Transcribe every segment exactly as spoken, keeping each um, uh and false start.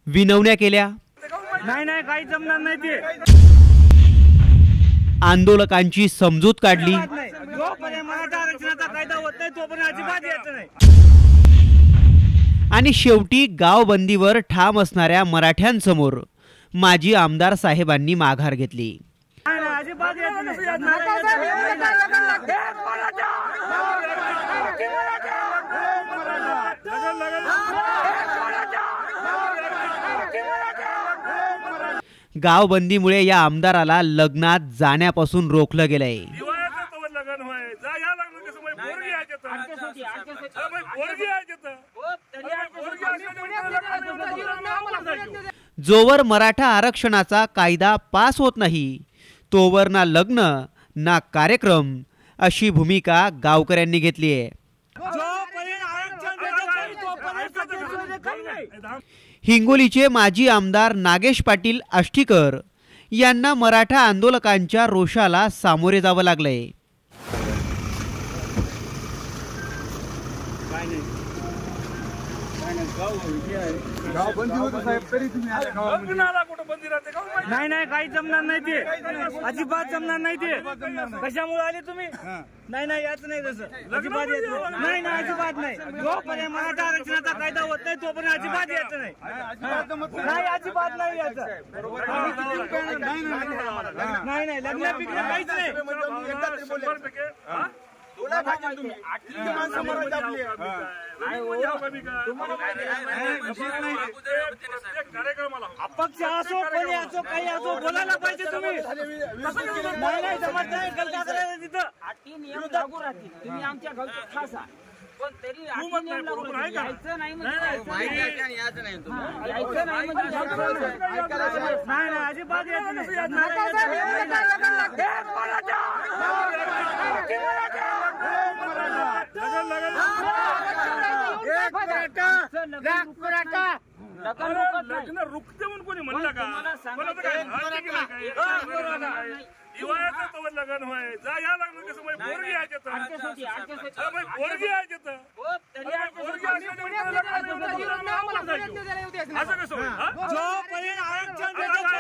विनवण्या केल्या, नाही नाही काही जमणार नाही ते, आंदोलकांची समजूत काढली जोपर्यंत मराठा आरक्षणाचा कायदा होत नाही तोपर्यंत अजिबात यायचं नाही, आणि शेवटी गाव बंदीवर ठाम असणाऱ्या मराठ्यांसमोर माजी आमदार साहेबांनी माघार घेतली। अजिबात यायचं नाही। गाव बंदीमुळे या आमदाराला लग्नात जाण्यापासून रोखलं गेलंय। जोवर मराठा आरक्षणाचा कायदा पास होत नाही तोवर ना लग्न ना कार्यक्रम अशी भूमिका गावकऱ्यांनी घेतली आहे। हिंगोलीचे माजी आमदार नागेश पाटील आष्टीकर यांना मराठा आंदोलकांच्या रोषाला सामोरे जावं लागलंय। नाही नाही काही जमणार नाही ते, अजिबात जमणार नाही ते। कशामुळे आले तुम्ही? नाही नाही याचं नाही तसं, अजिबात यायचं नाही, नाही अजिबात नाही। जोपर्यंत मराठा आरक्षणाचा कायदा होत नाही तोपर्यंत अजिबात यायचं नाही, नाही अजिबात नाही यायचं, नाही नाही लग्न पिकलं काहीच नाही। अपक्ष असो कोणी असो काही असो बोलायला पाहिजे तुम्ही। नाही नाही जमत नाही, गलका करायला तिथं नियम लागू राहतील, तुम्ही आमच्या गावचे खास आहात पण तरी यायचं नाही म्हणजे यायचं नाही, नाही नाही अजिबात यायचं नाही। लग्न रुकते म्हणून कोणी म्हणलं का? लग्न होय जा या लग्न कसं पोरगी यायचं, पोरगी यायचं असं कसं जोपर्यंत आरक्षण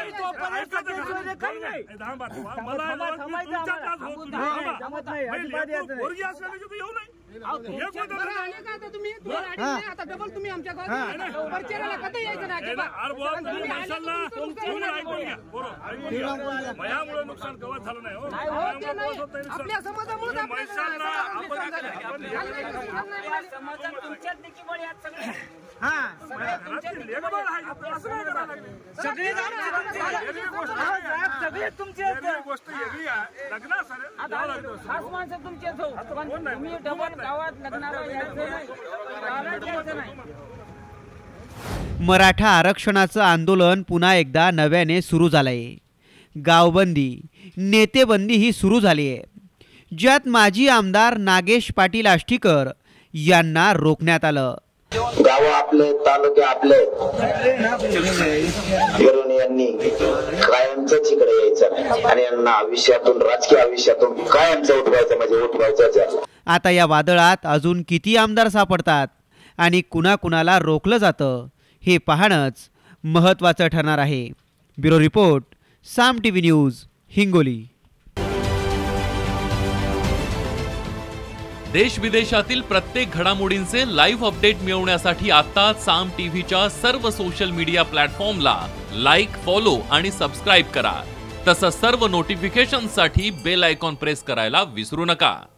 पोरगी असल्याने येऊ नाही। तुम्ही आमच्या मयामुळे नुकसान कवच झालं नाही। आपल्या समाजामुळे सगळे तुमचे गोष्ट वेगळी आहे, लग्न खास माणसं तुमचे तुम्ही डबल गावात लग्नाला यायचं नाही। मराठा आरक्षणाचं आंदोलन पुन्हा एकदा नव्याने सुरू झालंय। गावबंदी नेतेबंदी ही सुरू झाली आहे, ज्यात माजी आमदार नागेश पाटील आष्टीकर यांना रोखण्यात आलं। गाव आपले तालुके आपले फिरून यांनी कायमच इकडे यायचं नाही आणि यांना आयुष्यातून राजकीय आयुष्यातून कायमचं उठवायचं म्हणजे उठवायचं। आता या वादळात अजून किती आमदार सापडतात आणि कुणाकुणाला रोखलं जातं हे पाहणंच महत्त्वाचं ठरणार आहे। Bureau report, Saam TV news, Hingoli. देश विदेशातील प्रत्येक घडामोडींचे लाईव्ह अपडेट मिळवण्यासाठी आता साम टीव्हीच्या सर्व सोशल मीडिया प्लॅटफॉर्मला लाईक, फॉलो आणि सबस्क्राईब करा। तसंच सर्व नोटिफिकेशनसाठी बेल आयकॉन प्रेस करायला विसरू नका।